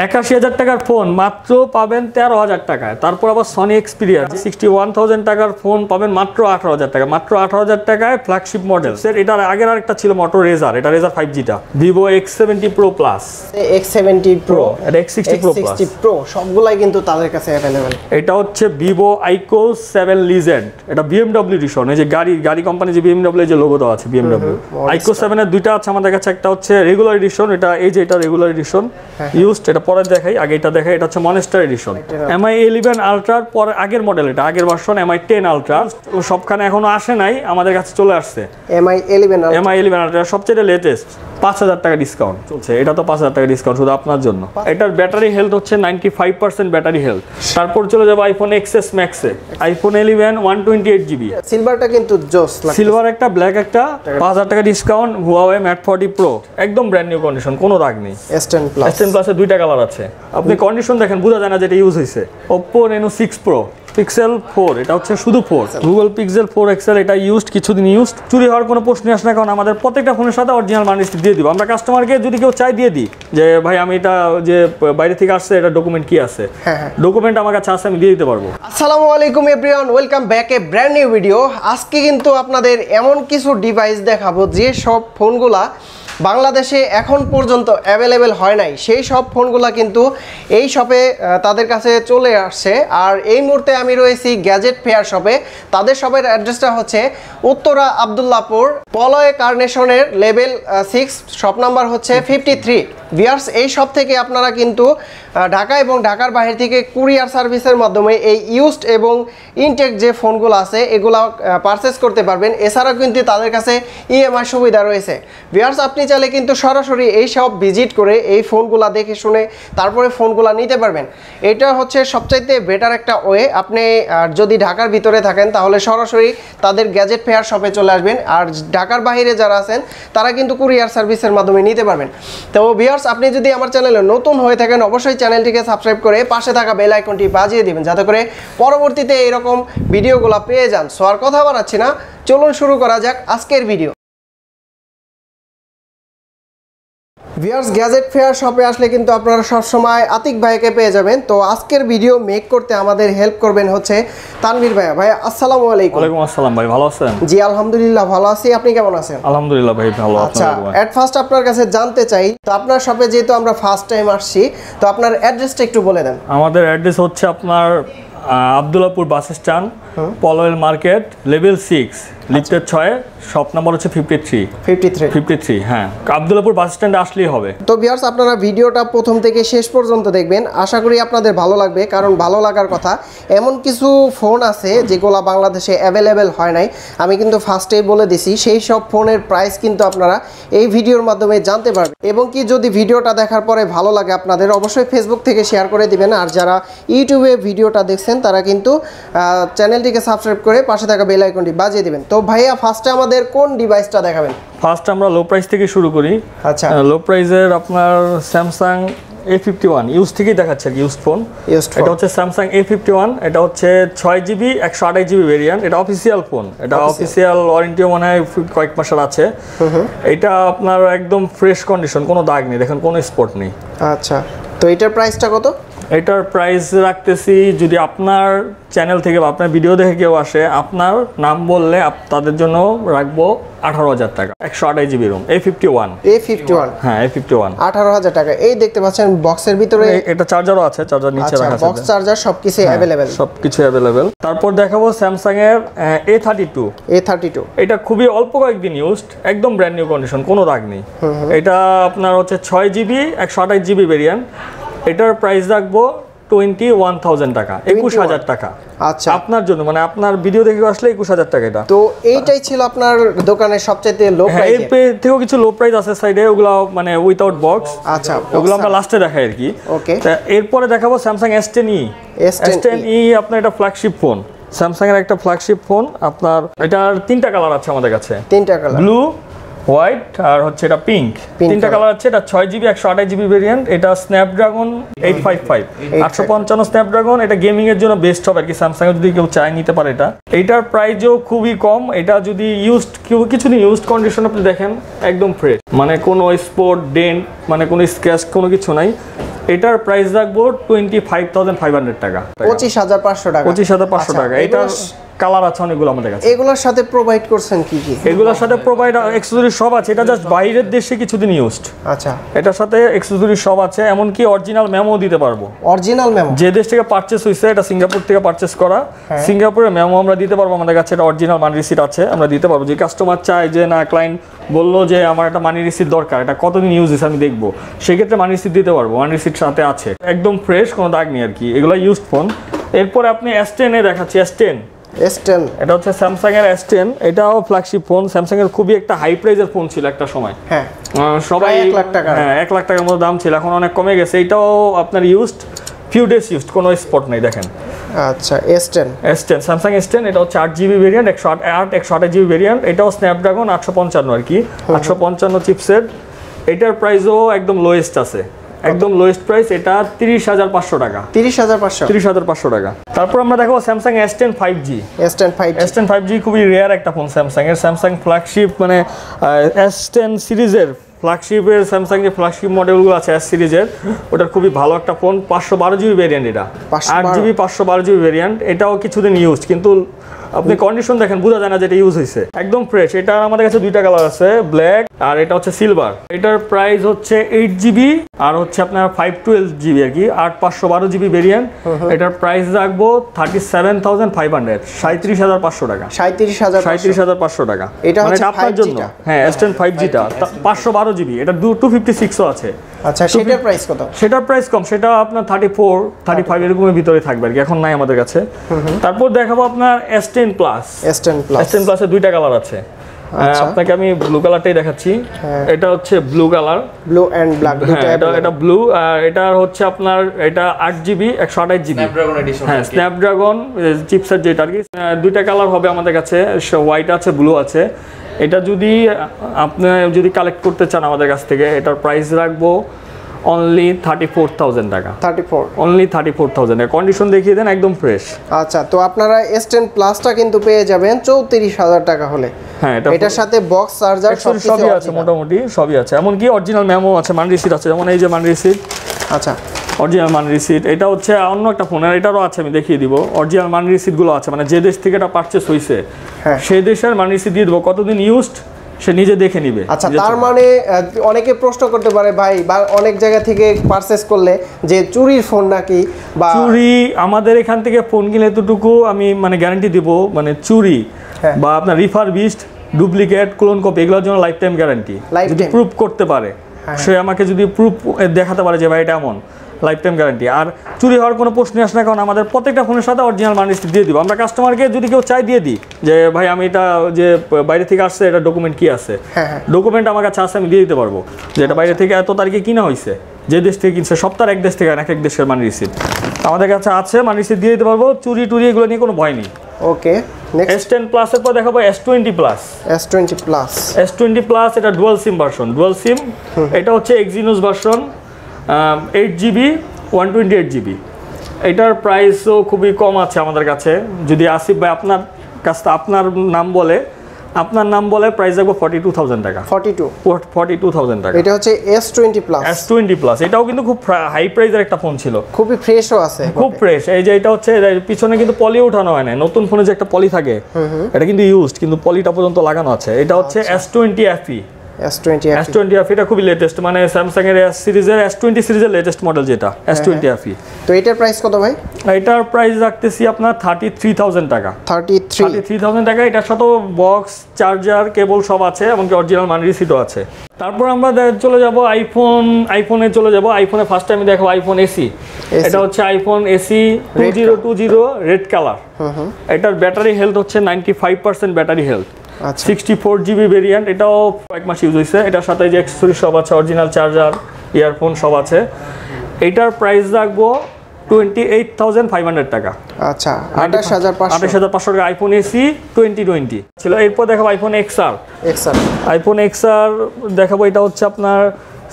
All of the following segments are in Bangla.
৮১,০০০ টাকার ফোন মাত্র পাবেন ১৩,০০০ টাকায়। তারপর আবার সনি এক্সপিরিয়া 61,000 টাকার ফোন পাবেন মাত্র 18,০০০ টাকা। মাত্র 18,০০০ টাকায় ফ্ল্যাগশিপ মডেল। এটার আগের আরেকটা ছিল মোটো রেজার, এটা রেজার 5Gটা। Vivo X70 Pro Plus, X70 Pro, এটা X60 Pro Plus, Pro সবগুলাই কিন্তু তাদের কাছে अवेलेबल। এটা হচ্ছে ভিভো আইকো 7 লিজেন্ড, এটা BMW এডিশন। এই যে গাড়ি কোম্পানি যে BMW যে লোগো দেওয়া আছে BMW। আইকো 7 এর দুইটা আছে আমাদের কাছে, একটা হচ্ছে রেগুলার এডিশন, এটা এই যে এটা রেগুলার এডিশন ইউজড, এটা পরে দেখাই, আগে এটা দেখাই। এটা হচ্ছে মনস্টার এডিশন। MI 11 আলট্রার পরে আগের মডেল, এটা আগের ভার্সন MI 10 আলট্রা, সবখানে এখনো আসে নাই, আমাদের কাছে চলে আসছে। MI 11 আলট্রা সবচেয়ে লেটেস্ট, 5,000 টাকা ডিসকাউন্ট চলছে। এটা তো 5,000 টাকা ডিসকাউন্ট শুধু আপনার জন্য। এটার ব্যাটারি হেলথ হচ্ছে 95% ব্যাটারি হেলথ। তারপর চলে যাবে আইফোন XS Max এ, আইফোন 11 128GB। সিলভারটা কিন্তু জোস লাগে, সিলভার একটা, ব্ল্যাক একটা, 5,000 টাকা ডিসকাউন্ট। Huawei Mate 40 Pro একদম ব্র্যান্ড নিউ কন্ডিশন, কোনো দাগ নেই। S10 Plus এর দুইটা কালার আছে, আপনি কন্ডিশন দেখেন বোঝা যায় না যেটা ইউজ হয়েছে। Oppo Reno 6 Pro Pixel 4, এটা হচ্ছে শুধু 4। Google Pixel 4 XL, এটা ইউজড, কিছুদিন ইউজড, চুরি হওয়ার কোনো প্রশ্নই আসে না, কারণ আমাদের প্রত্যেকটা ফোনের সাথে অরিজিনাল মানিস্ট দিয়ে দিব আমরা কাস্টমারকে। যদি কেউ চাই দিয়ে দিই যে ভাই আমি এটা যে বাইরে থেকে আসছে, এটা ডকুমেন্ট কি আছে, ডকুমেন্ট আমার কাছে আছে, আমি দিয়ে দিতে পারবো। আসসালামু আলাইকুম everyone, welcome back a brand new video. আজকে কিন্তু আপনাদের এমন কিছু ডিভাইস দেখাবো যে সব ফোনগুলা বাংলাদেশে এখন পর্যন্ত অ্যাভেলেবেল হয় নাই, সেই সব ফোনগুলা কিন্তু এই শপে তাদের কাছে চলে আসছে। আর এই মুহূর্তে আমি রয়েছি গ্যাজেট ফেয়ার শপে। তাদের শপের অ্যাড্রেসটা হচ্ছে উত্তরা আবদুল্লাপুর, পলয় কার্নেশনের লেভেল 6, শপ নাম্বার হচ্ছে 53। ভিউয়ার্স, এই শপ থেকে আপনারা কিন্তু ঢাকা এবং ঢাকার বাইরে থেকে কুরিয়ার সার্ভিসের মাধ্যমে এই ইউজড এবং ইনটেক যে ফোনগুলো আছে এগুলো পারচেস করতে পারবেন। এছাড়াও কিন্তু তাদের কাছে EMI সুবিধা রয়েছে। ভিউয়ার্স, আপনি চাইলে কিন্তু সরাসরি এই শপ ভিজিট করে এই ফোনগুলো দেখে শুনে তারপরে ফোনগুলো নিতে পারবেন। এটা হচ্ছে সবচাইতে বেটার একটা ওয়ে। আপনি যদি ঢাকার ভিতরে থাকেন তাহলে সরাসরি তাদের গ্যাজেট ফেয়ার শপে চলে আসবেন, আর ঢাকার বাইরে যারা আছেন তারা কিন্তু কুরিয়ার সার্ভিসের মাধ্যমে নিতে পারবেন। তো ভিউয়ার্স, আপনি যদি আমার চ্যানেলে নতুন হয়ে থাকেন অবশ্যই চ্যানেলটিকে সাবস্ক্রাইব করে পাশে থাকা বেল আইকনটি বাজিয়ে দিবেন, যাতে করে পরবর্তীতে এরকম ভিডিওগুলো পেয়ে যান। সো আর কথা বাড়াচ্ছি না, চলুন শুরু করা যাক আজকের ভিডিও। ভিউয়ার্স, গ্যাজেট ফেয়ার শপে আসলে কিন্তু আপনারা সবসময় আতিক ভাইকে পেয়ে যাবেন। তো আজকের ভিডিও মেক করতে আমাদের হেল্প করবেন হচ্ছে তানভীর ভাইয়া। ভাই আসসালামু আলাইকুম। ওয়ালাইকুম আসসালাম ভাই, ভালো আছেন? জি আলহামদুলিল্লাহ ভালো আছি, আপনি কেমন আছেন? আলহামদুলিল্লাহ ভাই ভালো। আচ্ছা, এট ফার্স্ট আপনার কাছে জানতে চাই, তো আপনার শপে যেহেতু আমরা ফার্স্ট টাইম আসছি, তো আপনার অ্যাড্রেসটা একটু বলে দেন। আমাদের অ্যাড্রেস হচ্ছে আপনার Abdullahpur bus stand, Polwel market, level 6, লিফটের 6, শপ নাম্বার হচ্ছে 53। হ্যাঁ, আবদুল্লাপুর বাস স্ট্যান্ডে আসলেই হবে। তো ভিউয়ার্স, আপনারা ভিডিওটা প্রথম থেকে শেষ পর্যন্ত দেখবেন, আশা করি আপনাদের ভালো লাগবে, কারণ ভালো লাগার কথা। এমন কিছু ফোন আছে যেগুলো বাংলাদেশে অ্যাভেলেবেল হয় নাই, আমি কিন্তু ফার্স্টেই বলে দিছি। সেই সব ফোনের প্রাইস কিন্তু আপনারা এই ভিডিওর মাধ্যমে জানতে পারবেন, এবং কি যদি ভিডিওটা দেখার পরে ভালো লাগে আপনাদের অবশ্যই ফেসবুক থেকে শেয়ার করে দিবেন। আর যারা ইউটিউবে ভিডিওটা দেখছেন তারা কিন্তু চ্যানেলটিকে সাবস্ক্রাইব করে পাশে থাকা বেল আইকনটি বাজিয়ে দিবেন। তো ভাইয়া, ফার্স্টে আমাদের কোন ডিভাইসটা দেখাবেন? ফার্স্ট আমরা লো প্রাইস থেকে শুরু করি। আচ্ছা, লো প্রাইসের আপনার স্যামসাং A51 ইউজ থেকেই দেখাচ্ছে, ইউজ ফোন। এটা হচ্ছে স্যামসাং A51, এটা হচ্ছে 6GB 128GB ভেরিয়েন্ট। এটা অফিসিয়াল ফোন, এটা অফিসিয়াল ওয়ারেন্টিও মনে হয় কয়েক মাসের আছে। এটা আপনার একদম ফ্রেশ কন্ডিশন, কোনো দাগ নেই, দেখেন কোনো স্পট নেই। আচ্ছা, তো এটার প্রাইসটা কত? এটার প্রাইস রাখতেছি, যদি আপনার চ্যানেল থেকে বা আপনার ভিডিও দেখে কেউ আসে, আপনার নাম বললে তাদের জন্য রাখবো 18,000 টাকা। 128GB room, A51। হ্যাঁ, A51 18,000 টাকা। এই দেখতে পাচ্ছেন বক্সের ভিতরে এটা চার্জারও আছে, চার্জার নিচে রাখা আছে, বক্স চার্জার সবকিছু अवेलेबल, সবকিছু अवेलेबल। তারপর দেখাবো স্যামসাং এর A32। এটা খুবই অল্প কয়েকদিন ইউজড, একদম ব্র্যান্ড নিউ কন্ডিশন, কোনো দাগ নেই। এটা আপনার হচ্ছে 6GB 128GB ভেরিয়েন্ট। এটার প্রাইস রাখবো 21,000 টাকা, 21,000 টাকা। আচ্ছা, আপনার জন্য, মানে আপনার ভিডিও দেখে আসলে 21,000 টাকা এটা। তো এইটাই ছিল আপনার দোকানের সবচেয়ে লো প্রাইস। এর থেকেও কিছু লো প্রাইস আছে সাইডে, ওগুলো মানে উইদাউট বক্স। আচ্ছা, ওগুলো আমরা লাস্টে দেখাই আর কি। ওকে, এরপরে দেখাবো স্যামসাং S10e। আপনার এটা ফ্ল্যাগশিপ ফোন, স্যামসাং এর একটা ফ্ল্যাগশিপ ফোন। আপনার এটার 3টা কালার আছে আমাদের কাছে, 3টা কালার, ব্লু, হোয়াইট আর হচ্ছে এটা পিঙ্ক। 3টা কালার আছে। এটা 6GB 128GB ভেরিয়েন্ট। এটা স্ন্যাপড্রাগন 855 855 স্ন্যাপড্রাগন। এটা গেমিং এর জন্য বেস্ট হবে আর কি, স্যামসাং এর যদি কেউ চায় নিতে পারে এটা। এইটার প্রাইসও খুবই কম। এটা যদি ইউজড কিছুদিন ইউজড কন্ডিশন আপনি দেখেন, একদম ফ্রেশ, মানে কোনো স্পট ডেন্ট, মানে কোনো স্ক্র্যাচ, কোনো কিছু নাই। এটার প্রাইস রাখবো 25,500 টাকা। 25,500 টাকা। 25,500 টাকা। এটার কালার আছে অনেকগুলো আমাদের কাছে। এগুলোর সাথে প্রোভাইড করছেন কি কি? এগুলোর সাথে প্রোভাইড অ্যাকসেসরি সব আছে, এটা জাস্ট বাইরের দেশে কিছুদিন ইউজড। আচ্ছা, এটার সাথে অ্যাকসেসরি সব আছে, এমনকি অরিজিনাল মেমো দিতে পারবো। অরিজিনাল মেমো যে দেশ থেকে পারচেজ হইছে, এটা সিঙ্গাপুর থেকে পারচেজ করা, সিঙ্গাপুরের মেমো আমরা দিতে পারবো। আমাদের কাছে এটা অরিজিনাল মানি রিসিট আছে, আমরা দিতে পারবো। যে কাস্টমার চায় যে না, ক্লায়েন্ট বললো যে আমার একটা মানি রিসিট দরকার, এটা কতদিন ইউজ হয়েছে আমি দেখবো, সেক্ষেত্রে মানি রিসিট দিতে পারবো। মানি রিসিট সাথে আছে, একদম ফ্রেশ, কোনো দাগ নেই আর কি। এগুলো ইউজড ফোন। এরপরে আপনি S10 এ দেখাচ্ছি। S10 এটা হচ্ছে স্যামসাং এর S10। এটাও ফ্ল্যাগশিপ ফোন। স্যামসাং এর খুবই একটা হাই প্রাইজের ফোন ছিল একটা সময়। হ্যাঁ, সবাই 1 লাখ টাকা। হ্যাঁ, 1 লাখ টাকার মতো দাম ছিল, এখন অনেক কমে গেছে। এটাও আপনার ইউজড, ফিউ ডেজ ইউজড, কোনো স্পট নেই দেখেন। আচ্ছা, S10 স্যামসাং S10। এটা হচ্ছে 8GB ভেরিয়েন্ট, 128GB ভেরিয়েন্ট। এটাও স্ন্যাপড্রাগন 855 আর কি, 855 চিপসেট। এটার প্রাইসও একদম লোয়েস্ট আছে, একদম লোয়েস্ট প্রাইস। এটা 30,500 টাকা। 30,500 টাকা। তারপর আমরা দেখো স্যামসাং S10 5G। খুবই রেয়ার একটা ফোন স্যামসাং এর। স্যামসাং ফ্ল্যাগশিপ মানে S10 সিরিজের ফ্ল্যাগশিপের, স্যামসাং যে ফ্ল্যাগশিপ মডেলগুলো আছে S সিরিজের, ওটার খুবই ভালো একটা ফোন। 512GB ভেরিয়েন্ট, এটা 8GB 512GB ভেরিয়েন্ট। এটাও কিছুদিন ইউজ, কিন্তু আপনি কন্ডিশন দেখেন, বোঝা যায় না যেটা ইউজ হয়েছে, একদম ফ্রেশ। এটা আমাদের কাছে দুইটা কালার আছে, ব্ল্যাক আর এটা হচ্ছে সিলভার। এটার প্রাইস হচ্ছে 8GB আর হচ্ছে আপনার 512GB আর কি, 512GB ভেরিয়েন্ট। এটার প্রাইস রাখবো 37,500, 37,500 টাকা। 37,500 টাকা। এটা মানে আপনার জন্য। হ্যাঁ, S10 5Gটা 512GB, এটা 256 আছে। আচ্ছা, সেটার প্রাইস কত? সেটার প্রাইস কম, সেটা আপনার 34, 35 এরকমের ভিতরে থাকবে আর কি, এখন নাই আমাদের কাছে। তারপর দেখাবো আপনার S10 Plus এর দুইটা কালার আছে। আপনাকে আমি ব্লু কালারটাই দেখাচ্ছি। এটা হচ্ছে blue colour, blue and black দুটো। এটা ব্লু, আর এটা হচ্ছে আপনার এটা 8GB 128GB স্ন্যাপড্রাগন এডিশন। হ্যাঁ, স্ন্যাপড্রাগন চিপসেট যেটা আর কি। দুইটা কালার হবে আমাদের কাছে, হোয়াইট আছে, ব্লু আছে। এটা যদি আপনি কালেক্ট করতে চান আমাদের কাছ থেকে, এটার প্রাইস রাখবো অনলি 34,000 টাকা। অনলি 34,000 টাকা। কন্ডিশন দেখিয়ে দেন, একদম ফ্রেশ। আচ্ছা, তো আপনারা S10 প্লাসটা কিন্তু পেয়ে যাবেন 34,000 টাকা হলে। হ্যাঁ, এটার সাথে বক্স, চার্জার সবই আছে, মোটামুটি সবই আছে। এমনকি অরিজিনাল মেমো আছে, মানি রিসিট আছে, যেমন এই যে মানি রিসিট। আচ্ছা, অরিজিনাল মানি রিসিট। এটা হচ্ছে অন্য একটা ফোন, আর এটারও আছে, আমি দেখিয়ে দিব। অরিজিনাল মানি রিসিটগুলো আছে, মানে যে দেশ থেকে এটা পারচেস হয়েছে সেই দেশের মানি রিসিট দিয়ে দেবো, কতদিন ইউজড সে নিজে দেখে নিবে। আচ্ছা, তার মানে অনেকে প্রশ্ন করতে পারে ভাই, বা অনেক জায়গা থেকে পারচেস করলে যে চুরির ফোন নাকি, বা চুরি। আমাদের এখান থেকে ফোন কিনলে এতটুকু আমি মানে গ্যারান্টি দিব, মানে চুরি বা আপনার রিফারবিশড, ডুপ্লিকেট, ক্লোন কপি, এগুলোর জন্য লাইফ টাইম গ্যারান্টি। যদি প্রুফ করতে পারে, সে আমাকে যদি প্রুফ দেখাতে পারে যে ভাই এটা এমন, লাইফ টাইম গ্যারান্টি। আর চুরি হওয়ার কোনো প্রশ্নই আসে না, কারণ আমাদের প্রত্যেকটা ফোনের সাথে অরিজিনাল মানি রিসিট দিয়ে দিব। আমরা কাস্টমারকে যদি কেউ চাই দিয়ে দিই যে ভাই আমি এটা যে বাইরে থেকে আসছে, এটা ডকুমেন্ট কি আছে, ডকুমেন্ট আমার কাছে আছে, আমি দিয়ে দিতে পারবো যে এটা বাইরে থেকে এত তারিখে কিনা হয়েছে, যে দেশ থেকে কিনছে, সপ্তাহের এক দেশ থেকে এক এক দেশের মানি রিসিট আমাদের কাছে আছে, মানি রিসিট দিয়ে দিতে পারবো। চুরি টুরি এগুলো নিয়ে কোনো ভয় নেই। ওকে, নেক্সট S10 Plus এর পর দেখাবো S20 Plus। এটা dual SIM version, dual SIM. এটা হচ্ছে Exynos ভার্সন, 8GB 128GB। এটার প্রাইসও খুবই কম আছে আমাদের কাছে। যদি আসিফ ভাই আপনার কাছে আপনার নাম বলে প্রাইস রাখবো 42,000 টাকা। 42,000 টাকা। এটা হচ্ছে S20 Plus। এটাও কিন্তু খুব হাই প্রাইসের একটা ফোন ছিল, খুবই ফ্রেশও আছে, খুব ফ্রেশ। এই যে এটা হচ্ছে পিছনে কিন্তু পলি উঠানো হয় না, নতুন ফোনে যে একটা পলি থাকে এটা কিন্তু ইউজড, কিন্তু পলিটা পর্যন্ত লাগানো আছে। এটা হচ্ছে S20 FE। এটা খুবই লেটেস্ট, মানে স্যামসাং এর S20 সিরিজের লেটেস্ট মডেল যেটা S20 FE। তো এটার প্রাইস কত ভাই? এটার প্রাইস রাখতেছি আপনার 33,000 টাকা। 33,000 টাকা। এটার সাথে বক্স, চার্জার, কেবল সব আছে, এমনকি অরিজিনাল মানি রিসিটও আছে। তারপর আমরা চলে যাব আইফোনে চলে যাব। আইফোনে ফার্স্ট টাইম দেখো আইফোন এসি। এটা হচ্ছে আইফোন এসি 2020 রেড কালার। এটার ব্যাটারি হেলথ হচ্ছে 95% ব্যাটারি হেলথ। 64GB variant. এটাও কয়েক মাস ইউজ হয়েছে। এটার সাথে যে অ্যাকসেসরি সব আছে, অরিজিনাল চার্জার, ইয়ারফোন সব আছে। এটার প্রাইস রাখবো 28,500 টাকা। আচ্ছা, 28,500 টাকা। আইফোন এসি 2020 ছিল। এরপর দেখাবো আইফোন XR। আইফোন XR দেখাবো। এটা হচ্ছে আপনার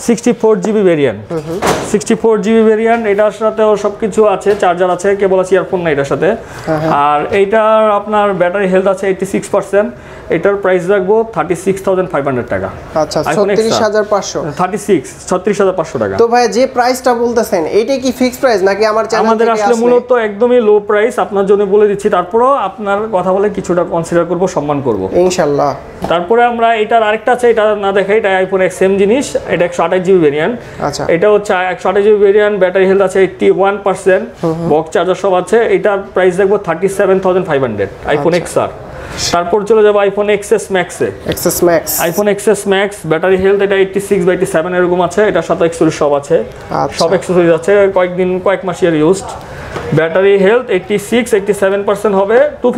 64GB ভেরিয়েন্ট 64GB ভেরিয়েন্ট, এটার সাথেও সবকিছু আছে, চার্জার আছে, কেবল আছে, ইয়ারফোন না এটার সাথে। আর এইটার আপনার ব্যাটারি হেলথ আছে 86%। এটার প্রাইস রাখবো 36,500 টাকা। আচ্ছা 36,500 36,500 টাকা। তো ভাই যে প্রাইসটা বলতেছেন এইটা কি ফিক্স প্রাইস নাকি আমার চ্যানেল আমাদের আসলে মূলত একদমই লো প্রাইস, আপনার জন্য বলে দিচ্ছি, তারপরেও আপনার কথা বলে কিছুটা কনসিডার করব, সম্মান করব ইনশাআল্লাহ। তারপরে আমরা এটার আরেকটা আছে, এটা না দেখাই, এটা আইফোন এক্স সেম জিনিস, এটা 128GB ভেরিয়েন্ট। আচ্ছা এটা হচ্ছে 128GB ভেরিয়েন্ট, ব্যাটারি হেলথ আছে 81%, বক্স চার্জার সব আছে। এটার প্রাইস দেখবো 37,500 আইফোন এক্সআর। তারপর চলে যাবো আইফোন এক্সএস ম্যাক্সে। IPhone XS Max battery health এটা 86/87 এরকম আছে, এটার সাথে অ্যাক্সেসরিজ সব আছে, সব অ্যাক্সেসরিজ আছে, কয়েক মাস ইয়ার ইউজড। ব্যাটারি হেলথ 87% হবে,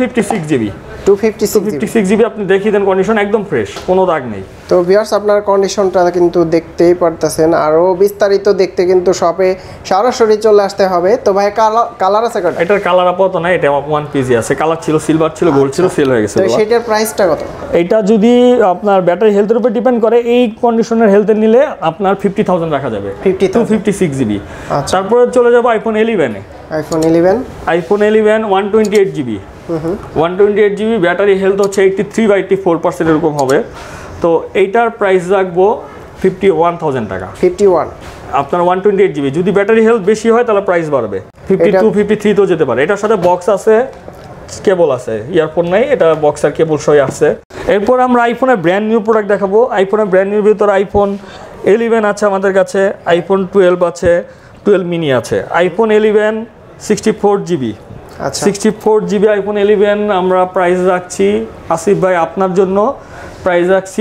256GB আপনি দেখিয়ে দেন, কন্ডিশন একদম ফ্রেশ, কোনো দাগ নেই। তো ভিউয়ার্স আপনার কন্ডিশনটা কিন্তু দেখতেই পারতেছেন, আরো বিস্তারিত দেখতে কিন্তু শপে সরাসরি চলে আসতে হবে। তো ভাই কালার আছে কত? এটার কালার আপাতত না, এটা ওয়ান পিসই আছে, কালার ছিল সিলভার ছিল, গোল্ড ছিল, সেল হয়ে গেছে। তো সেটার প্রাইসটা কত? এটা যদি আপনার ব্যাটারি হেলথের উপর ডিপেন্ড করে, এই কন্ডিশনের হেলথে নিলে আপনার 50,000 রাখা যাবে, 256GB। তারপরে চলে যাবো iPhone 11 iPhone 11 128GB 128GB battery health হচ্ছে 83/84% এরকম হবে। তো এইটার প্রাইস রাখবো 51,000 টাকা। 51 আপনার 128GB, যদি ব্যাটারি হেলথ বেশি হয় তাহলে প্রাইস বাড়বে, 52 53 তো যেতে পারে। এটার সাথে বক্স আছে, কেবল আছে, ইয়ারফোন নাই, এটা বক্স আর কেবল সহ আসছে। এরপর আমরা আইফোনের ব্র্যান্ড নিউ প্রোডাক্ট দেখাবো। আইফোনের ব্র্যান্ড নিউর ভিতরে আইফোন 11 আছে আমাদের কাছে, আইফোন 12 আছে, 12 মিনি আছে। আইফোন 11 64GB 64GB আইফোন 11 আমরা প্রাইস রাখছি, আসিফ ভাই আপনার জন্য প্রাইস রাখছি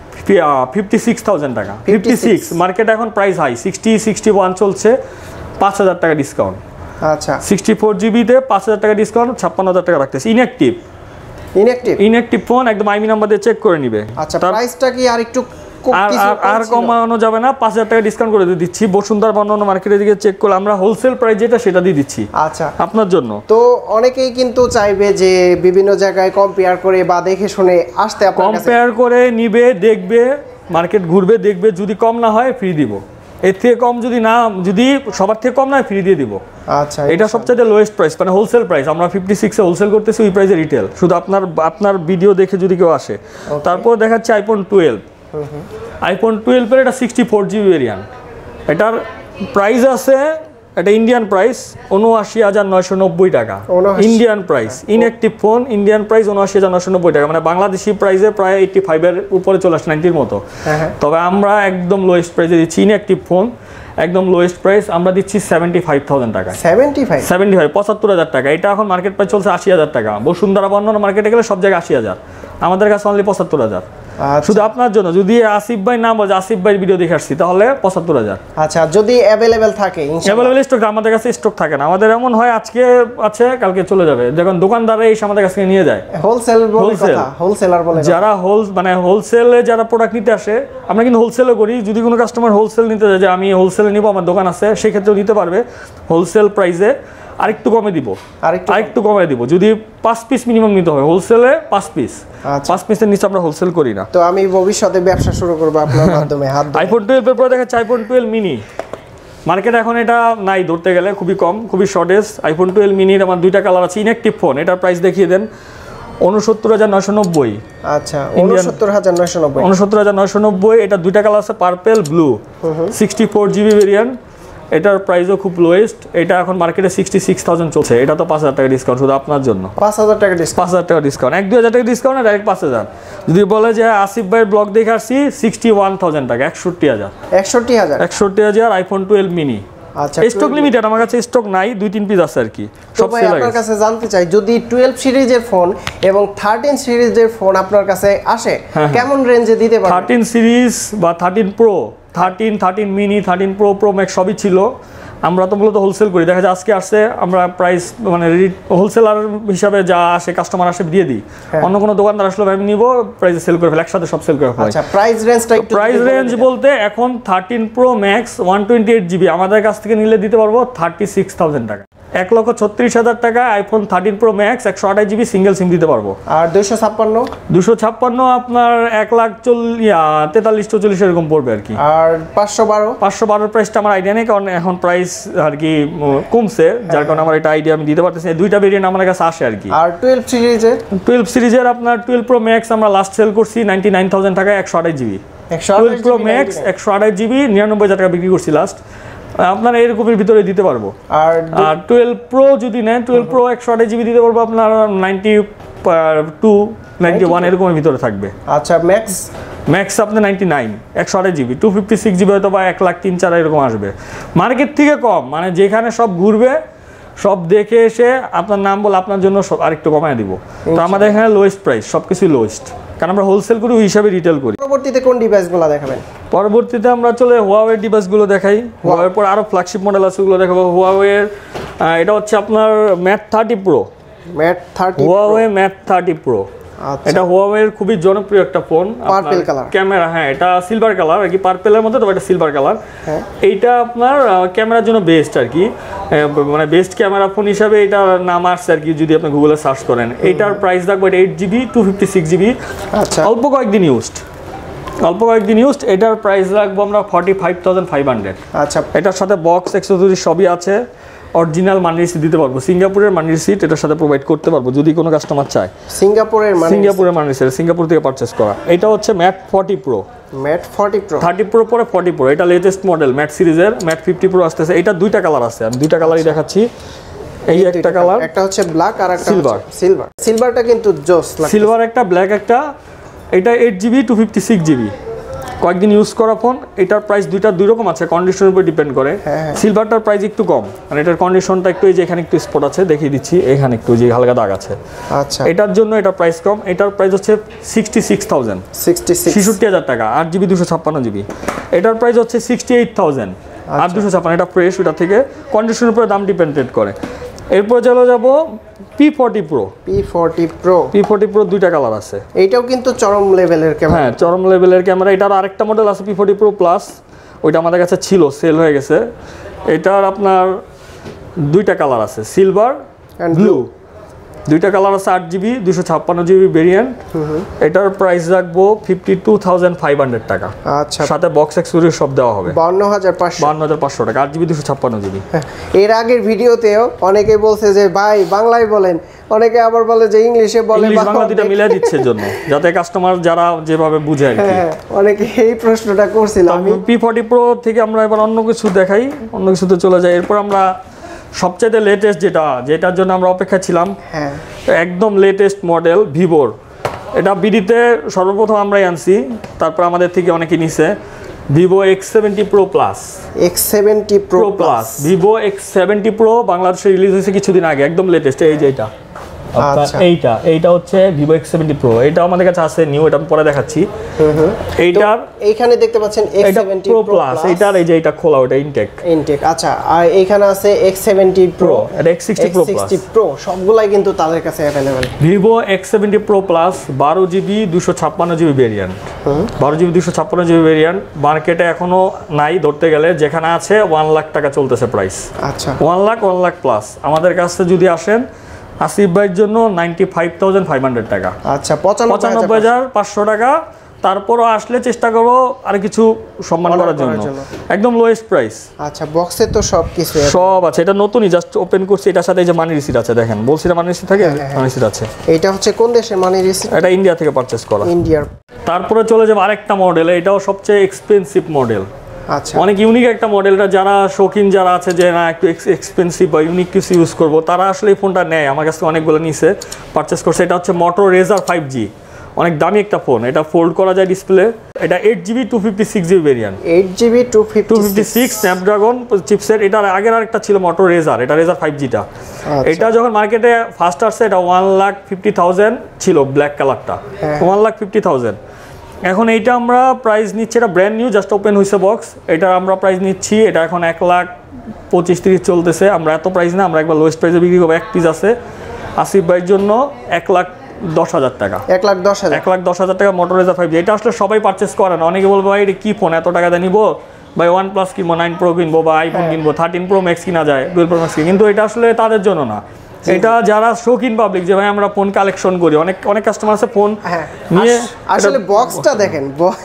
56,000 টাকা। 56, মার্কেটে এখন প্রাইস হাই 60-61 চলছে, 5,000 টাকা ডিসকাউন্ট। আচ্ছা 64GBতে 5,000 টাকা ডিসকাউন্ট, 56,000 টাকা রাখতেছি। ইনঅ্যাক্টিভ ফোন, একদম আইমি নাম্বার দিয়ে চেক করে নিবে। আচ্ছা প্রাইসটা কি আর একটু আর কমানো যাবে না, 5,000 টাকা ডিসকাউন্ট করে দিচ্ছি। বসুন্ধরা বা অন্য মার্কেটের দিকে চেক করলে আমরা হোলসেল প্রাইস যেটা সেটা দিয়ে দিচ্ছি আচ্ছা আপনার জন্য। তো অনেকেই কিন্তু চাইবে যে বিভিন্ন জায়গায় কম্পেয়ার করে বা দেখে শুনে আসতে, আপনার কাছে কম্পেয়ার করে নিবে, দেখবে, মার্কেট ঘুরবে, দেখবে, যদি কম না হয় ফ্রি দিব, এর থেকে কম যদি সবার থেকে কম না হয় ফ্রি দিয়ে দিব। আচ্ছা এটা সবচেয়ে লোয়েস্ট প্রাইস, মানে হোলসেল প্রাইস, আমরা 56-এ হোলসেল করতেছি, ওই প্রাইসে রিটেল, শুধু আপনার ভিডিও দেখে যদি কেউ আসে। তারপর দেখাচ্ছে আইফোন 12 আইফোন 12 এর এটা 64GB ভেরিয়েন্ট, এটার প্রাইস আছে, এটা ইন্ডিয়ান প্রাইস 79,990 টাকা Indian price. Inactive phone, Indian price 79,990 টাকা, মানে বাংলাদেশি প্রাইসে প্রায় 85 উপরে চলে আসে, 90-র মতো। তবে আমরা একদম লোয়েস্ট প্রাইসে দিচ্ছি ইনঅ্যাক্টিভ ফোন, একদম লোয়েস্ট প্রাইস আমরা দিচ্ছি 75,000 টাকা। 75 75,000 টাকা। এটা এখন মার্কেট প্রাইস চলছে 80,000 টাকা। বসুন্ধরা বা অন্য মার্কেটে গেলে সব জায়গায় 80,000, আমাদের কাছে অনলি 75,000। শুধু আপনার জন্য, যদি আসিফ ভাই না বলে আসিফ ভাই ভিডিও দেখে আসছি তাহলে 75,000। আচ্ছা যদি অ্যাভেলেবেল থাকে, অ্যাভেলেবেল স্টক, আমাদের কাছে স্টক থাকে না, আমাদের এমন হয় আজকে আছে কালকে চলে যাবে, যখন দোকানদাররা এসে আমাদের কাছে নিয়ে যায়। হোলসেলার বলে, যারা হোলসেলে যারা প্রোডাক্ট নিতে আসে, আমরা কিন্তু হোলসেলও করি। যদি কোনো কাস্টমার হোলসেল নিতে যায় যে আমি হোলসেলে নিব, আমার দোকান আছে, সেই ক্ষেত্রেও নিতে পারবে হোলসেল প্রাইসে, আরেকটু কমে দিব, আরেকটু কমে দিব। যদি 5 পিস মিনিমাম নিতে হবে, হোলসেলে 5 পিস, 5 পিসের নিচে আমরা হোলসেল করি না। তো আমি ভবিষ্যতে ব্যবসা শুরু করব আপনার মাধ্যমে। আইফোন 12 এর পর দেখাচ্ছে আইফোন 12 মিনি, মার্কেটে এখন এটা নাই, ধরতে গেলে খুবই কম, খুবই শর্টেজ। আইফোন 12 মিনির আমার দুইটা কালার আছে, ইনঅ্যাক্টিভ ফোন, এটার প্রাইস দেখিয়ে দেন 69,990। আচ্ছা 69,990, 69,990। এটা দুইটা কালার আছে, পার্পল ব্লু, 64GB ভেরিয়েন্ট, এটার প্রাইসও খুব লোয়েস্ট। এটা এখন মার্কেটে 66,000 চলছে, এটা তো 5,000 টাকা ডিসকাউন্ট শুধু আপনার জন্য, 5,000 টাকা ডিসকাউন্ট, 5,000 টাকা ডিসকাউন্ট, 1-2,000 টাকা ডিসকাউন্ট, ডাইরেক্ট 5,000। যদি বলে যে আসিফ ভাইয়ের ব্লগ দেখে আসছি 61,000 টাকা, 61,000 আইফোন 12 মিনি। আচ্ছা স্টক লিমিটেড, আমার কাছে স্টক নাই, 2-3 পিস আছে আর কি, সব সেল আপনার কাছে জানতে চাই, যদি 12 সিরিজের ফোন এবং 13 সিরিজের ফোন আপনার কাছে আসে কেমন রেঞ্জে দিতে পারবেন? 13 সিরিজ বা 13 প্রো, 13 মিনি, 13 প্রো ম্যাক্স সবই ছিল। আমরা তো মূলত হোলসেল করি, দেখা যায় আজকে আসছে আমরা প্রাইস মানে হোলসেলার হিসাবে যা আসে কাস্টমার আসে দিয়ে দিই। অন্য কোনো দোকানদার আসলে আমি নিব প্রাইসে সেল করে ফেলে, একসাথে সব সেল করে ফেলে। আচ্ছা প্রাইস রেঞ্জটা একটু, প্রাইস রেঞ্জ বলতে এখন 13 প্রো ম্যাক্স 128GB আমাদের কাছ থেকে নিলে দিতে পারবো 36,000 টাকা। 1,36,000 টাকা iPhone 13 pro max 128GB single SIM দিতে পারবো। আর 256 আপনার 1,43,44 এরকম পড়বে আর কি। আর 512 প্রাইসটা আমার আইডিয়া নেই, কারণ এখন প্রাইস আর কি কমছে, যার কারণে আমার এটা আইডিয়া আমি দিতে পারতেছি না। দুইটা ভেরিয়েন্ট আমার কাছে আসে আর কি। আর 12 সিরিজের আপনার 12 প্রো ম্যাক্স আমরা লাস্ট সেল করছি 99,000 টাকায় 128GB। 12 প্রো ম্যাক্স 128GB 99,000 টাকা বিক্রি করছি লাস্ট। আপনার এরকমের ভিতরে দিতে পারবো। আর 12 প্রো যদি নেন, 12 প্রো 128GB দিতে পারবো আপনার 92 91 এরকমের ভিতরে থাকবে। আচ্ছা ম্যাক্স আপনার 99 128GB 256GB হয়তো বা 1,03,4 এরকম আসবে, মার্কেট থেকে কম। মানে যেখানে সব ঘুরবে সব দেখে এসে আপনার নাম বলে আপনার জন্য সব আরেকটু কমায় দিব। তো আমাদের এখানে লোয়েস্ট প্রাইস, সবকিছু লোয়েস্ট, কারণ আমরা হোলসেল করি ওই হিসাবে রিটেল করি। পরবর্তীতে কোন ডিভাইসগুলো দেখাবেন? পরবর্তীতে আমরা চলে হুয়াওয়ে ডিভাইসগুলো দেখাই। হুয়াওয়ের পর আরো ফ্ল্যাগশিপ মডেল আছে, ওগুলো দেখাবো। হুয়াওয়ের এটা হচ্ছে আপনার Mate 30 pro. Huawei Mate 30 pro, এটা হুয়াওয়ের খুবই জনপ্রিয় একটা ফোন। পার্পল কালার ক্যামেরা, হ্যাঁ এটা সিলভার কালার আর কি, পার্পলের মধ্যে, তবে এটা সিলভার কালার। এইটা আপনার ক্যামেরার জন্য বেস্ট আর কি, মানে বেস্ট ক্যামেরা ফোন হিসাবে এটা নাম আসছে আর কি, যদি আপনি গুগলে সার্চ করেন। এইটার প্রাইস রাখবো 8GB 256GB। আচ্ছা, অল্প কয়েকদিন ইউজড। এটার প্রাইস রাখবো আমরা 45,500। আচ্ছা, এটার সাথে বক্স অ্যাক্সেসরি সবই আছে, অরিজিনাল মানি রিসিট দিতে পারবো, সিঙ্গাপুরের মানি রিসিট এটার সাথে প্রোভাইড করতে পারবো যদি কোনো কাস্টমার চায়। সিঙ্গাপুরের মানি রিসিট, সিঙ্গাপুর থেকে পারচেজ করা। এটা হচ্ছে ম্যাট 40 প্রো। 30 প্রো পরে 40 প্রো, এটা লেটেস্ট মডেল ম্যাট সিরিজের। ম্যাট 50 প্রো আসতেছে। এটা দুইটা কালার আছে, আমি দুইটা কালারই দেখাচ্ছি। এই একটা কালার, একটা হচ্ছে ব্ল্যাক আর একটা সিলভার। সিলভারটা কিন্তু জোস লাগে, সিলভার একটা, ব্ল্যাক একটা। এটা 8GB 256GB, কয়েকদিন ইউজ করা ফোন। এটার প্রাইস দুইটা দুই রকম আছে, কন্ডিশনের উপর ডিপেন্ড করে। সিলভারটার প্রাইস একটু কম, মানে এটার কন্ডিশনটা একটু, এই যে এখানে একটু স্পট আছে দেখিয়ে দিচ্ছি, এখানে একটু যে হালকা দাগ আছে। আচ্ছা, এটার জন্য এটার প্রাইস কম। এটার প্রাইস হচ্ছে 66,000 টাকা, 8GB 256GB। এটার প্রাইস হচ্ছে 68,000 আর 256। এটা ফ্রেশ, ওটা থেকে কন্ডিশনের উপরে দাম ডিপেন্ডেড করে। এরপর চলে যাব P40 Pro। দুইটা কালার আছে। এইটাও কিন্তু চরম লেভেলের ক্যামেরা। হ্যাঁ, চরম লেভেলের ক্যামেরা। এটার আরেকটা মডেল আছে P40 Pro প্লাস, ওইটা আমাদের কাছে ছিল, সেল হয়ে গেছে। এটার আপনার দুইটা কালার আছে, সিলভার এন্ড ব্লু। দুইটা কালার আছে, 8GB 256GB ভেরিয়েন্ট। এটার প্রাইস রাখবো 52,500 টাকা। আচ্ছা, সাথে বক্স অ্যাক্সেসরি সব দেওয়া হবে 52,500 টাকা, 8GB 256GB। এর আগের ভিডিওতেও অনেকে বলছে যে ভাই বাংলায় বলেন, অনেকে আবার বলে যে ইংলিশে বলে, বাংলা দুটো মিলাই দিচ্ছে জন্য, যাতে কাস্টমার যারা যেভাবে বুঝে আর কি। অনেকে এই প্রশ্নটা করছিল। আমি P40 Pro থেকে আমরা এবার অন্য কিছু দেখাই, অন্য কিছুতে চলে যাই। এরপর আমরা সবচেয়ে লেটেস্ট যেটার জন্য আমরা অপেক্ষা ছিলাম, একদম লেটেস্ট মডেল ভিভোর। এটা বিডিতে সর্বপ্রথম আমরাই আনছি, তারপর আমাদের থেকে অনেকে নিছে। Vivo X70 Pro Plus। Vivo X70 Pro বাংলাদেশে রিলিজ হয়েছে কিছুদিন আগে, একদম লেটেস্ট। এই যে এটা, এইটা হচ্ছে Vivo X70 Pro। এটা আমাদের কাছে আছে নিউ, এটা পরে দেখাচ্ছি। এইটার এইখানে দেখতে পাচ্ছেন X70 Pro Plus। এইটার এই যে এটা খোলা, ওটা ইনটেক। আচ্ছা, আর এইখানে আছে X70 Pro, এটা X60 Pro সবগুলাই কিন্তু তাদের কাছে available. Vivo X70 Pro Plus 12GB 256GB variant. 12GB 256GB variant মার্কেটে এখনো নাই ধরতে গেলে, যেখানে আছে 1 লাখ টাকা চলতেছে প্রাইস। আচ্ছা, 1 লাখ প্লাস। আমাদের কাছে যদি আসেন আসিফ ভাইয়ের জন্য 95,500 টাকা। আচ্ছা, 95,500 টাকা। তারপরও আসলে চেষ্টা করবো আর কিছু সম্মান করার জন্য, একদম লোয়েস্ট প্রাইস। আচ্ছা, বক্সে তো সব আছে। এটা নতুনই জাস্ট ওপেন করছি। এটার সাথে এই যে মানি রিসিট আছে, দেখেন বলছি না মানি রিসিট থাকে, মানি রিসিট আছে। এটা হচ্ছে কোন দেশের মানি রিসিট? এটা ইন্ডিয়া থেকে পারচেজ করা। ইন্ডিয়ার। তারপরে চলে যাবে আরেকটা মডেল, এটাও সবচেয়ে এক্সপেন্সিভ মডেল। আচ্ছা, অনেক ইউনিক একটা মডেলটা, যারা শৌখিন যারা আছে যে না একটু এক্সপেন্সিভ বা ইউনিক কিছু ইউজ করবো, তারা আসলে এই ফোনটা নেয়। আমার কাছে অনেকগুলো নিছে, পারচেস করছে। এটা হচ্ছে Moto Razr 5G, অনেক দামি একটা ফোন। এটা ফোল্ড করা যায় ডিসপ্লে। এটা 8GB 256GB variant. 8GB 256 Snapdragon chipset. এটার আগের আরেকটা ছিল Moto Razr, এটা Razr 5Gটা। এটা যখন মার্কেটে ফার্স্ট আসছে এটা 1,50,000 ছিল, ব্ল্যাক কালারটা 1,50,000। এখন এইটা আমরা প্রাইস নিচ্ছি, এটা ব্র্যান্ড নিউ, জাস্ট ওপেন হয়েছে বক্স। এটা আমরা প্রাইস নিচ্ছি, এটা এখন 1,25,30 চলতেছে। আমরা এত প্রাইস না, আমরা একবার লোয়েস্ট প্রাইসে বিক্রি করবো। এক পিস আছে আসিফ ভাইয়ের জন্য 1,10,000 টাকা। 1,10,000 টাকা Moto Razr 5G। এটা আসলে সবাই পারচেস করে না, অনেকে বলবে ভাই এটা কি ফোন, এত টাকা দিয়ে নিবো, ভাই OnePlus কিনবো, 9 Pro কিনবো বা আইফোন কিনবো, 13 Pro Max কিনা যায়, 12 Pro Max, কিন্তু এটা আসলে তাদের জন্য না। এটা যারা শৌখিন পাবলিক, যে ভাই আমরা ফোন কালেকশন করি, অনেক অনেক কাস্টমার আছে ফোন নিয়ে। আসলে বক্সটা দেখেন,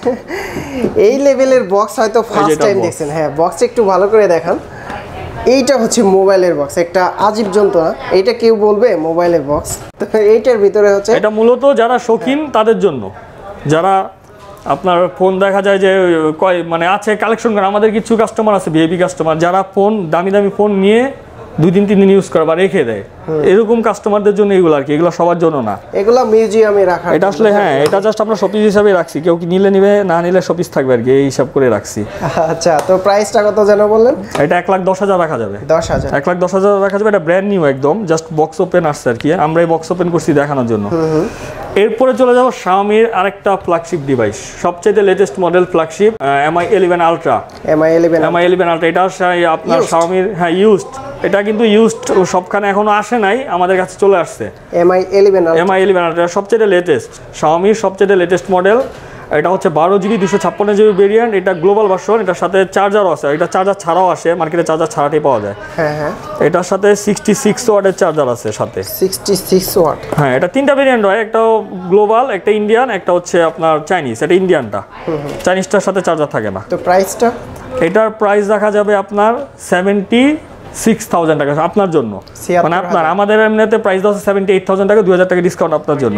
এই লেভেলের বক্স হয়তো ফার্স্ট টাইম দেখছেন। হ্যাঁ, বক্সটা একটু ভালো করে দেখান। এইটা হচ্ছে মোবাইলের বক্স, একটা আজীব যন্ত্র না, এইটা কেউ বলবে মোবাইলের বক্স? তো এইটার ভিতরে হচ্ছে, এটা মূলত যারা শৌখিন তাদের জন্য, যারা আপনার ফোন দেখা যায় যে মানে আছে কালেকশন করে। আমাদের কিছু কাস্টমার আছে ভিআইপি কাস্টমার, যারা ফোন দামি দামি ফোন নিয়ে 2-3 দিন ইউজ করে বা রেখে দেয়, এরকম কাস্টমারদের জন্য এগুলো আর কি, এগুলো সবার জন্য না। এগুলো মিউজিয়ামে রাখা, এটা আসলে হ্যাঁ, এটা জাস্ট আমরা শোপিস হিসাবে রাখছি, কেউ কি নিলে নিবে, না নিলে শোপিস থাকবে আর কি, এই হিসাব করে রাখছি। আচ্ছা, তো প্রাইসটা কত যেন বললেন? এটা 1,10,000 রাখা যাবে। 10,000, 1,10,000 রাখা যাবে। এটা ব্র্যান্ড নিউ একদম, জাস্ট বক্স ওপেন আসছে আর কি, আমরা এই বক্স ওপেন করছি দেখানোর জন্য। এরপরে চলে যাবো Xiaomi-র আরেকটা ফ্ল্যাগশিপ ডিভাইস, সবচেয়ে latest model flagship Mi 11 Ultra। Mi 11 Ultra এটা আপনার Xiaomi-র, হ্যাঁ ইউজড, এটা কিন্তু ইউজড সবখানে এখনো আসে নাই, আমাদের কাছে চলে আসছে। Mi 11 Ultra সবচেয়ে লেটেস্ট, Xiaomi-র সবচেয়ে লেটেস্ট মডেল। এটা হচ্ছে 12GB 256GB ভেরিয়েন্ট, এটা গ্লোবাল ভার্সন, এটার সাথে চার্জারও আছে, এটা চার্জার ছাড়াও আসে, মার্কেটে চার্জার ছাড়াটাই পাওয়া যায়। হ্যাঁ, এটার সাথে 66 ওয়াটের চার্জার আছে সাথে। 66 ওয়াট, হ্যাঁ, এটা 3টা ভেরিয়েন্ট হয়, একটা গ্লোবাল, একটা ইন্ডিয়ান, একটা হচ্ছে আপনার চাইনিজ। এটা ইন্ডিয়ানটা, চাইনিজটার সাথে চার্জার থাকে না। তো প্রাইসটা? এটার প্রাইস রাখা যাবে আপনার 76,000 টাকা আপনার জন্য, মানে আপনার, আমাদের এমনিতে প্রাইস দেওয়া 78,000 টাকা, 2,000 টাকা ডিসকাউন্ট আপনার জন্য।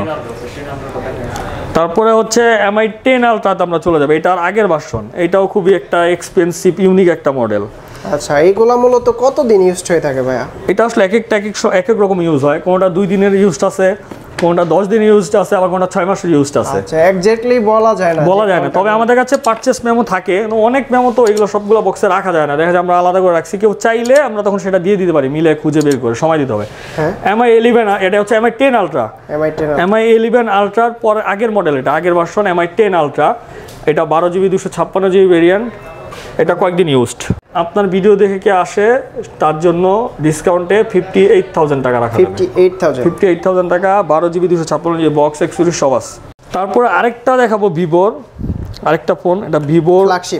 তারপরে হচ্ছে Mi 10 Ultra তে আমরা চলে যাবো, এটার আগের ভার্সন, এটাও খুবই একটা এক্সপেন্সিভ ইউনিক একটা মডেল। আচ্ছা, এইগুলা মূলত কতদিন ইউজ হয়ে থাকে ভাইয়া? এটা আসলে এক এক রকম ইউজ হয়, কোনটা 2 দিনের ইউজড আছে, কোনটা 10 দিনের ইউজড আছে, আবার কোনটা 6 মাসের ইউজড আছে। আচ্ছা, এক্স্যাক্টলি বলা যায় না। তবে আমাদের কাছে পারচেস মেমো থাকে, অনেক মেমো, তো এগুলো সবগুলো বক্সে রাখা যায় না, দেখা যায় আমরা আলাদা করে রাখছি, কেউ চাইলে আমরা তখন সেটা দিয়ে দিতে পারি, মিলে খুঁজে বের করে, সময় দিতে হবে। Mi 11, এটা হচ্ছে Mi 10 Ultra। Mi 11 Ultraর পরে আগের মডেল, এটা আগের ভার্সন Mi 10 Ultra। এটা 12GB 256GB ভেরিয়েন্ট, এটা কয়েকদিন ইউজড। আপনার ভিডিও দেখে কে আসে তার জন্য ডিসকাউন্টে 58,000 টাকা রাখা যাবে। 58,000 টাকা, 12GB 256GB বক্স এক্সেসরিজ সব আছে। তারপরে আরেকটা দেখাবো ভিভোর আরেকটা ফোন, এটা ভিভোর